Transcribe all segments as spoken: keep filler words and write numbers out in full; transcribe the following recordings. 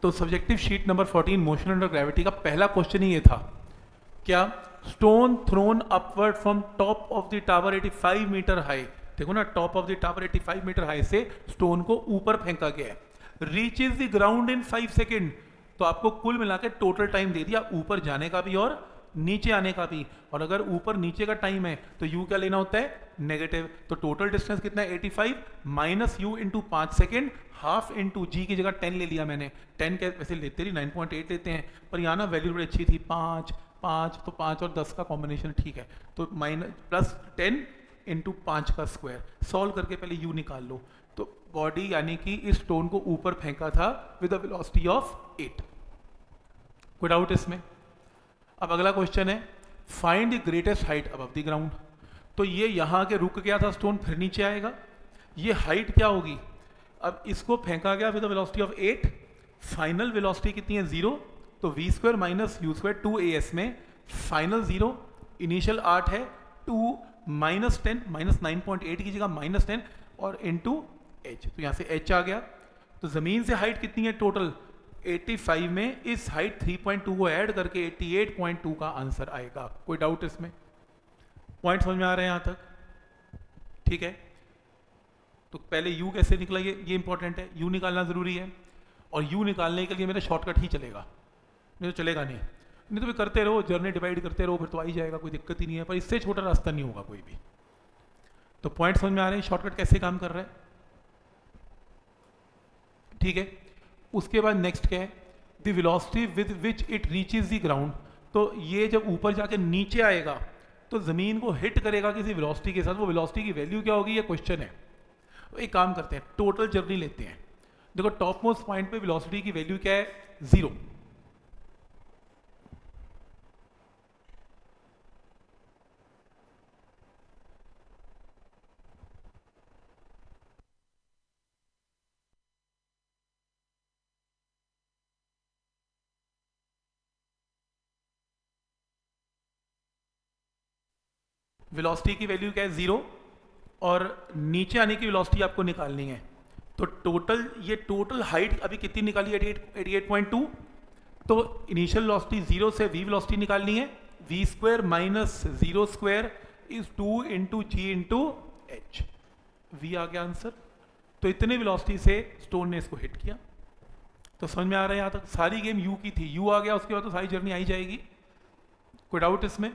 तो subjective sheet number fourteen motion under gravity का पहला क्वेश्चन ही ये था, क्या stone thrown upward from top of the tower पचासी मीटर हाई, देखो ना टॉप ऑफ द टावर पचासी मीटर हाई से स्टोन को ऊपर फेंका गया है, reaches the ground in five second, तो आपको कुल मिला के टोटल टाइम दे दिया ऊपर जाने का भी और नीचे आने का भी, और अगर ऊपर नीचे का टाइम है तो u क्या लेना होता है, नेगेटिव, तो टोटल डिस्टेंस कितना है पचासी माइनस यू इंटू पाँच सेकेंड, हाफ इंटू जी की जगह टेन ले लिया मैंने, टेन के वैसे लेते नहीं नाइन पॉइंट एट लेते हैं, पर यहाँ ना वैल्यू बड़ी अच्छी थी पाँच पाँच, तो पाँच और दस का कॉम्बिनेशन ठीक है, तो माइनस प्लस टेन इंटू पाँच का स्क्वायर, सॉल्व करके पहले u निकाल लो, तो बॉडी यानी कि इस स्टोन को ऊपर फेंका था with a velocity of eight. कोई डाउट इसमें? अब अगला क्वेश्चन है find the greatest height above the ground, तो ये यहाँ के रुक गया था स्टोन फिर नीचे आएगा, ये हाइट क्या होगी, अब इसको फेंका गया with a velocity of eight, final velocity कितनी है जीरो, तो v square minus u square two a s में फाइनल जीरो, इनिशियल आठ है, two minus ten minus nine point eight की जगह माइनस टेन और इंटू एच, तो यहाँ से एच आ गया, तो जमीन से हाइट कितनी है टोटल पचासी में, इस हाइट थ्री पॉइंट टू को ऐड करके अठासी पॉइंट टू का आंसर आएगा। कोई डाउट इसमें? पॉइंट समझ में आ रहे हैं यहाँ तक? ठीक है, तो पहले u कैसे निकला ये ये इंपॉर्टेंट है, u निकालना जरूरी है, और u निकालने के लिए मेरा शॉर्टकट ही चलेगा, नहीं तो चलेगा नहीं, नहीं तो भी करते रहो, जर्नी डिवाइड करते रहो, फिर तो आ ही जाएगा, कोई दिक्कत ही नहीं है, पर इससे छोटा रास्ता नहीं होगा कोई भी। तो पॉइंट समझ में आ रहे हैं शॉर्टकट कैसे काम कर रहा है? ठीक है, उसके बाद नेक्स्ट क्या है, the velocity with which it reaches the ground, तो ये जब ऊपर जाके नीचे आएगा तो जमीन को हिट करेगा किसी वेलोसिटी के साथ, वो वेलोसिटी की वैल्यू क्या होगी ये क्वेश्चन है। तो एक काम करते हैं, टोटल जर्नी लेते हैं, देखो टॉप मोस्ट पॉइंट पे वेलोसिटी की वैल्यू क्या है, जीरो, वेलोसिटी की वैल्यू क्या है जीरो, और नीचे आने की वेलोसिटी आपको निकालनी है, तो टोटल ये टोटल हाइट अभी कितनी निकाली है अठासी पॉइंट टू, तो इनिशियल वेलोसिटी जीरो से v वेलोसिटी निकालनी है, v square minus zero square is two into g into h, v आ गया आंसर। तो इतने वेलोसिटी से स्टोन ने इसको हिट किया, तो समझ में आ रहा है यहाँ तक? सारी गेम u की थी, u आ गया, उसके बाद तो सारी जर्नी आई जाएगी। कोई डाउट इसमें?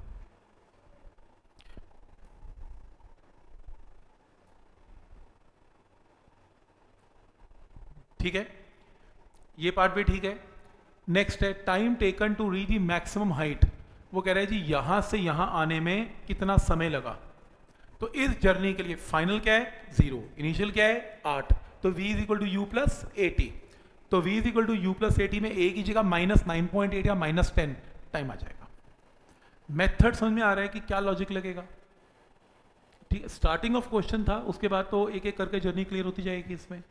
ठीक है, ये पार्ट भी ठीक है। नेक्स्ट है time taken to reach the maximum height, वो कह रहा है जी यहां से यहां आने में कितना समय लगा, तो इस जर्नी के लिए फाइनल क्या है जीरो, इनिशियल क्या है आठ, तो v is equal to u plus a t, तो v is equal to u plus a t में a की जगह माइनस नाइन पॉइंट एट या माइनस टेन टाइम आ जाएगा। मेथड समझ में आ रहा है कि क्या लॉजिक लगेगा? ठीक है, स्टार्टिंग ऑफ क्वेश्चन था, उसके बाद तो एक एक करके जर्नी क्लियर होती जाएगी इसमें।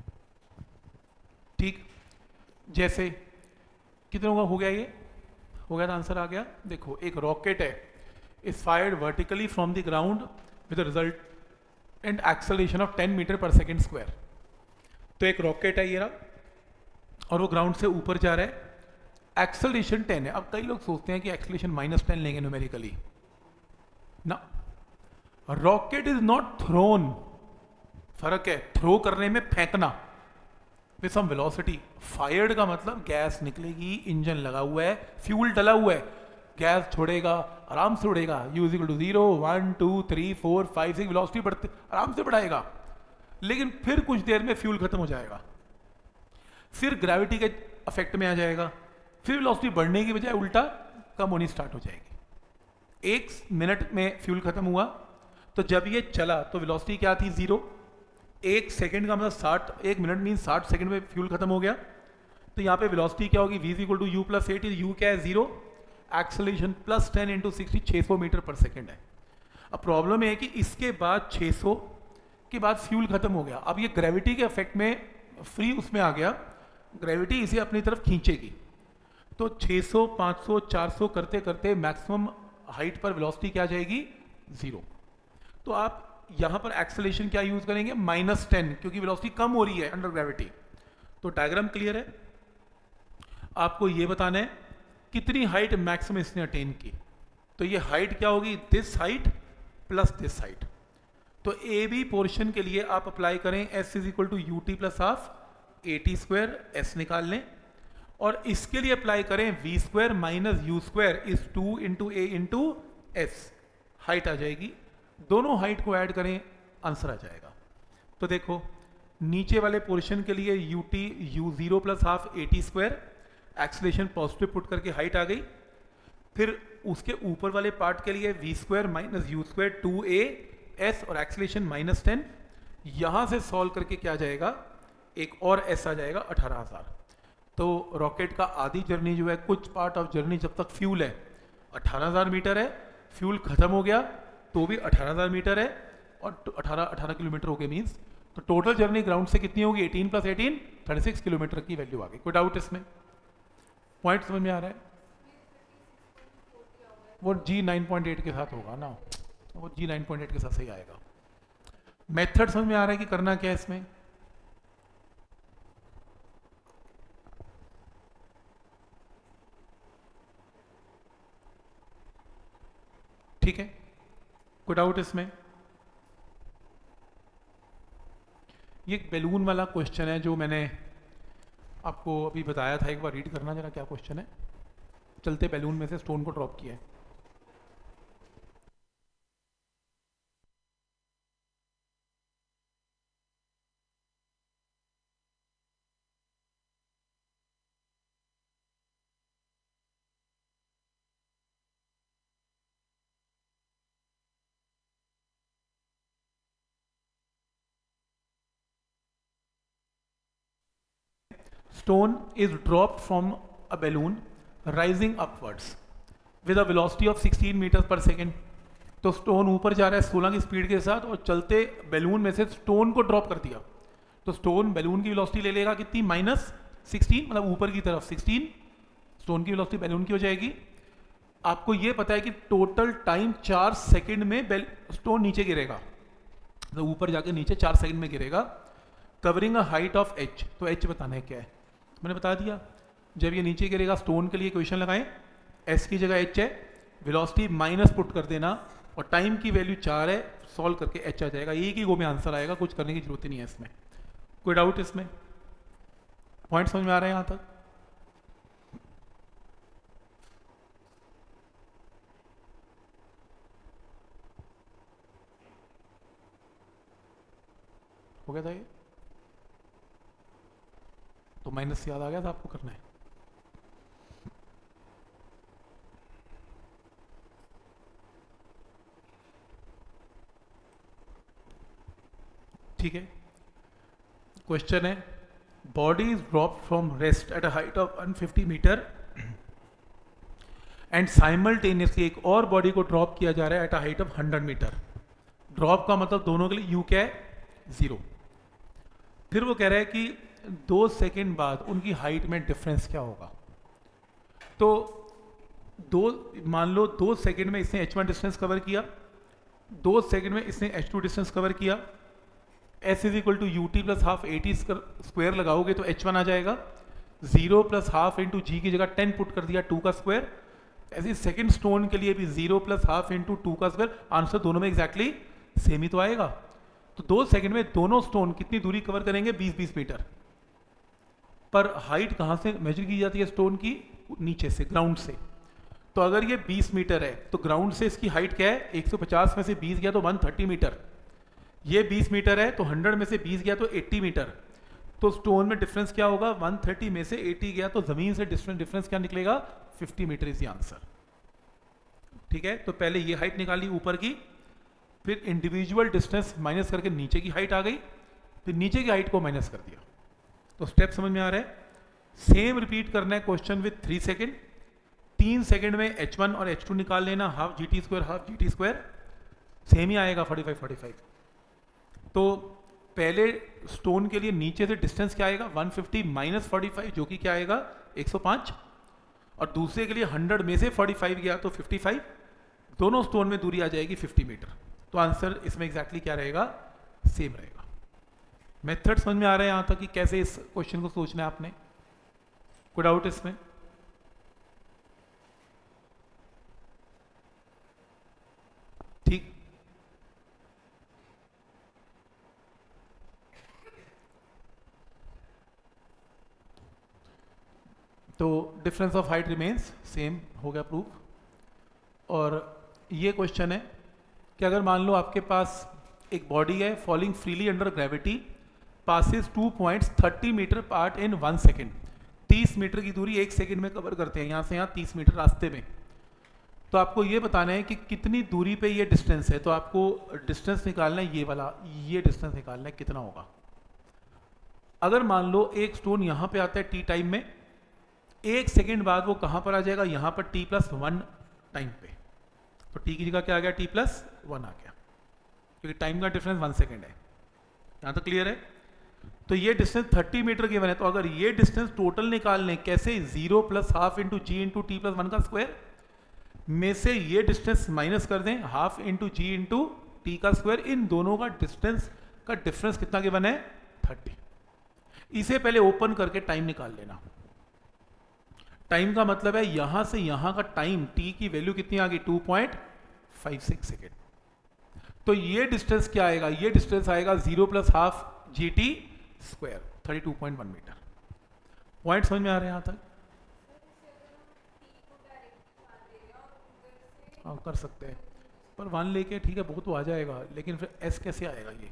ठीक, जैसे कितनों का हो गया, ये हो गया था, आंसर आ गया। देखो एक रॉकेट है, is fired vertically from the ground with result and acceleration of ten meter per second square, तो एक रॉकेट है ये रहा, और वो ग्राउंड से ऊपर जा रहा है, एक्सेलरेशन टेन है। अब कई लोग सोचते हैं कि एक्सेलरेशन माइनस टेन लेंगे न्यूमेरिकली ना, रॉकेट इज नॉट थ्रोन, फर्क है, थ्रो करने में फेंकना विद सम वेलोसिटी, फायर्ड का मतलब गैस निकलेगी, इंजन लगा हुआ है, फ्यूल डला हुआ है, गैस छोड़ेगा, आराम से उड़ेगा, u is equal to zero one two three four five six, velocity बढ़ते आराम से बढ़ाएगा, लेकिन फिर कुछ देर में फ्यूल खत्म हो जाएगा, फिर ग्रेविटी के अफेक्ट में आ जाएगा, फिर वेलोसिटी बढ़ने की बजाय उल्टा कम होनी स्टार्ट हो जाएगी। एक मिनट में फ्यूल खत्म हुआ, तो जब ये चला तो वेलोसिटी क्या थी जीरो, एक सेकंड का मतलब साठ, एक मिनट मीन साठ सेकंड में फ्यूल खत्म हो गया, तो यहाँ पे वेलोसिटी क्या होगी, v is equal to u plus a t, u क्या है zero, acceleration plus ten into sixty, छः सौ मीटर पर सेकंड है। अब प्रॉब्लम है कि इसके बाद छः सौ के बाद फ्यूल खत्म हो गया, अब ये ग्रेविटी के इफेक्ट में फ्री उसमें आ गया, ग्रेविटी इसे अपनी तरफ खींचेगी, तो छः सौ पाँच सौ चार सौ करते करते मैक्सिमम हाइट पर वेलोसिटी क्या आ जाएगी जीरो। तो आप यहां पर एक्सेलरेशन क्या यूज करेंगे, माइनस टेन, क्योंकि वेलोसिटी कम हो रही है अंडर ग्रेविटी। तो डायग्राम क्लियर है? आपको ये बताना है कितनी हाइट मैक्सिमम इसने अटेन की। तो ये हाइट क्या होगी, this height plus this height. तो ए बी पोर्शन के लिए आप अप्लाई करें s is equal to u t plus half a t square, s निकाल लें, और इसके लिए अप्लाई करें v square minus u square is two into a into s, height आ जाएगी। दोनों हाइट को ऐड करें, आंसर आ जाएगा। तो देखो नीचे वाले पोर्शन के लिए u t u zero plus half a t square, acceleration positive put करके हाइट आ गई। फिर उसके ऊपर वाले पार्ट के लिए v square minus u square two a s और एक्सेलरेशन माइनस टेन। यहां से सॉल्व करके क्या जाएगा, एक और एस आ जाएगा अठारह हजार। तो रॉकेट का आधी जर्नी जो है, कुछ पार्ट ऑफ जर्नी जब तक फ्यूल है अठारह हजार मीटर है, फ्यूल खत्म हो गया तो भी अठारह हजार मीटर है, और अठारह अठारह किलोमीटर हो गए मीन्स। तो टोटल जर्नी ग्राउंड से कितनी होगी, अठारह प्लस अठारह छत्तीस किलोमीटर की वैल्यू आ गई। कोई डाउट इसमें, पॉइंट समझ में आ रहा है? वो जी नाइन पॉइंट एट के साथ होगा ना, वो जी नाइन पॉइंट एट के साथ सही आएगा। मेथड समझ में आ रहा है कि करना क्या है इसमें? ठीक है, कोई डाउट इसमें? ये एक बैलून वाला क्वेश्चन है जो मैंने आपको अभी बताया था, एक बार रीड करना जरा क्या क्वेश्चन है। चलते बैलून में से स्टोन को ड्रॉप किया है। Stone is dropped from a balloon rising upwards with a velocity of sixteen meters per second। तो स्टोन ऊपर जा रहा है सोलह की स्पीड के साथ, और चलते बैलून में से स्टोन को ड्रॉप कर दिया। तो स्टोन बैलून की वेलोसिटी ले लेगा कितनी, माइनस सिक्सटीन, मतलब ऊपर की तरफ सिक्सटीन, स्टोन की वेलोसिटी बैलून की हो जाएगी। आपको ये पता है कि टोटल टाइम चार सेकंड में स्टोन नीचे गिरेगा, तो ऊपर जाके नीचे चार सेकंड में गिरेगा, covering a height of h. तो एच बताना है क्या है, मैंने बता दिया। जब ये नीचे गिरेगा स्टोन के लिए इक्वेशन लगाएं, एस की जगह एच है, वेलोसिटी माइनस पुट कर देना, और टाइम की वैल्यू चार है, सॉल्व करके एच आ जाएगा। एक ही गो में आंसर आएगा, कुछ करने की जरूरत ही नहीं है इसमें। कोई डाउट इसमें, पॉइंट समझ में आ रहा है यहां तक? हो गया था ये? तो माइनस याद आ गया था आपको करना है। ठीक है, क्वेश्चन है body is drop from rest at a height of one fifty meter and simultaneously एक और बॉडी को ड्रॉप किया जा रहा है at a height of hundred meter. Drop का मतलब दोनों के लिए यू क्या है, जीरो। फिर वो कह रहा है कि दो सेकंड बाद उनकी हाइट में डिफरेंस क्या होगा। तो दो मान लो दो सेकंड में इसने एच वन डिस्टेंस कवर किया, दो सेकंड में इसने एच टू डिस्टेंस कवर किया। S is equal to u t plus half a t square लगाओगे तो एच वन आ जाएगा। Zero plus half into g की जगह टेन पुट कर दिया, टू का स्क्वायर। ऐसे सेकंड स्टोन के लिए भी zero plus half into two का स्क्वायर, आंसर दोनों में एग्जैक्टली सेम ही तो आएगा। तो दो सेकंड में दोनों स्टोन कितनी दूरी कवर करेंगे, बीस बीस मीटर। पर हाइट कहां से मेजर की जाती है स्टोन की, नीचे से, ग्राउंड से। तो अगर ये बीस मीटर है तो ग्राउंड से इसकी हाइट क्या है, एक सौ पचास में से बीस गया तो एक सौ तीस मीटर। ये बीस मीटर है तो सौ में से बीस गया तो अस्सी मीटर। तो स्टोन में डिफरेंस क्या होगा, एक सौ तीस में से अस्सी गया तो जमीन से डिफरेंस डिफरेंस क्या निकलेगा, पचास मीटर इज द आंसर। ठीक है, तो पहले ये हाइट निकाली ऊपर की, फिर इंडिविजुअल डिस्टेंस माइनस करके नीचे की हाइट आ गई, फिर नीचे की हाइट को माइनस कर दिया। तो स्टेप समझ में आ रहा है। सेम रिपीट करना है क्वेश्चन विथ थ्री सेकेंड। तीन सेकेंड में एच वन और एच टू निकाल लेना, half g t square half g t square, same ही आएगा फोर्टी फाइव फोर्टी फाइव। तो पहले स्टोन के लिए नीचे से डिस्टेंस क्या आएगा, एक सौ पचास माइनस फोर्टी फाइव जो कि क्या आएगा एक सौ पाँच, और दूसरे के लिए सौ में से पैंतालीस गया तो पचपन। दोनों स्टोन में दूरी आ जाएगी पचास मीटर। तो आंसर इसमें एग्जैक्टली क्या रहेगा, सेम रहेगा। मेथड समझ में आ रहा है यहां तक कि कैसे इस क्वेश्चन को सोचना है आपने? कोई डाउट इसमें? ठीक, तो difference of height remains same, हो गया प्रूफ। और ये क्वेश्चन है कि अगर मान लो आपके पास एक बॉडी है falling freely under gravity, passes two points thirty meter part in one second, तीस मीटर की दूरी एक सेकेंड में कवर करते हैं, यहाँ से यहाँ तीस मीटर रास्ते में। तो आपको ये बताना है कि कितनी दूरी पे ये डिस्टेंस है, तो आपको डिस्टेंस निकालना है, ये वाला ये डिस्टेंस निकालना है कितना होगा। अगर मान लो एक स्टोन यहाँ पे आता है टी टाइम में, एक सेकेंड बाद वो कहाँ पर आ जाएगा, यहाँ पर टी प्लस वन टाइम पे, तो टी की जगह क्या आ गया, टी प्लस वन आ गया, क्योंकि टाइम का डिफरेंस वन सेकेंड है। यहाँ तो क्लियर है। तो ये डिस्टेंस थर्टी मीटर गिवन है, तो अगर ये डिस्टेंस टोटल निकाल लें कैसे, zero plus half into g into t plus one का स्क्वायर में से ये डिस्टेंस माइनस कर दें, half into g into t का स्क्वायर, इन दोनों का डिस्टेंस का डिफरेंस कितना गिवन है, थर्टी। इसे पहले ओपन करके टाइम निकाल लेना। टाइम का मतलब है यहां से यहां का टाइम, टी की वैल्यू कितनी आ गई, two point five six second. तो ये डिस्टेंस क्या आएगा, ये डिस्टेंस आएगा zero plus half g t square, thirty two point one meter. Point समझ में आ रहे हैं यहां तक? हाँ कर सकते हैं, पर वन लेके ठीक है बहुत तो आ जाएगा, लेकिन फिर एस कैसे आएगा ये?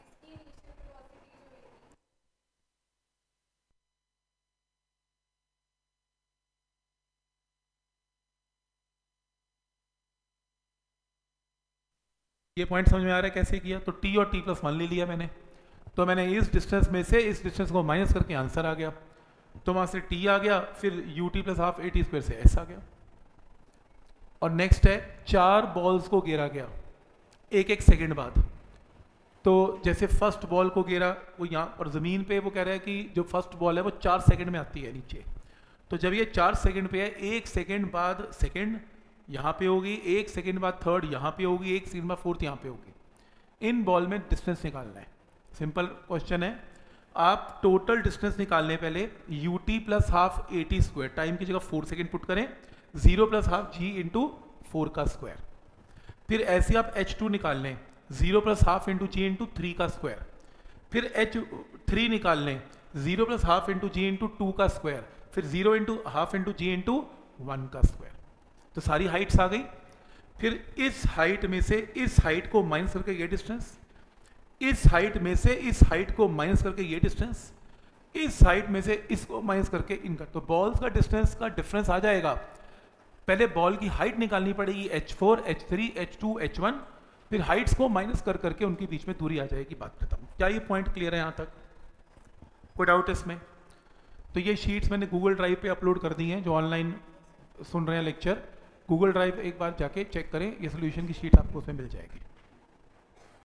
ये पॉइंट समझ में आ रहा है कैसे किया? तो टी और टी प्लस वन ले लिया मैंने, तो मैंने इस डिस्टेंस में से इस डिस्टेंस को माइनस करके आंसर आ गया, तो वहां से टी आ गया, फिर u t plus half a t square से एस आ गया। और नेक्स्ट है, चार बॉल्स को घेरा गया एक एक सेकंड बाद। तो जैसे फर्स्ट बॉल को घेरा, वो यहाँ पर ज़मीन पे वो कह रहा है कि जो फर्स्ट बॉल है वो चार सेकंड में आती है नीचे, तो जब ये चार सेकंड पे है, एक सेकंड बाद सेकंड यहाँ पे होगी, एक सेकंड बाद थर्ड यहाँ पे होगी, एक सेकंड बाद फोर्थ यहाँ पे होगी। इन बॉल में डिस्टेंस निकालना है, सिंपल क्वेश्चन है। आप टोटल डिस्टेंस निकालने पहले u t plus half a t square, time की जगह फोर सेकेंड पुट करें, zero plus half g into four का स्क्वायर। फिर ऐसे आप एच टू निकाल लें, zero plus half into g into three का स्क्वायर। फिर एच थ्री निकाल लें, zero plus half into g into two का स्क्वायर। फिर zero into half into g into one का स्क्वायर। तो सारी हाइट्स आ गई। फिर इस हाइट में से इस हाइट को माइनस करके ये डिस्टेंस, इस हाइट में से इस हाइट को माइनस करके ये डिस्टेंस, इस हाइट में से इसको माइनस करके इनका, तो बॉल्स का डिस्टेंस का डिफरेंस आ जाएगा। पहले बॉल की हाइट निकालनी पड़ेगी, h four, h three, h two, h one, फिर हाइट्स को माइनस कर करके उनके बीच में दूरी आ जाएगी। बात खत्म। क्या ये पॉइंट क्लियर है यहाँ तक? कोई डाउट इसमें? तो ये शीट्स मैंने गूगल ड्राइव पे अपलोड कर दी हैं, जो ऑनलाइन सुन रहे हैं लेक्चर, गूगल ड्राइव एक बार जाके चेक करें, ये सोल्यूशन की शीट आपको उसमें मिल जाएगी।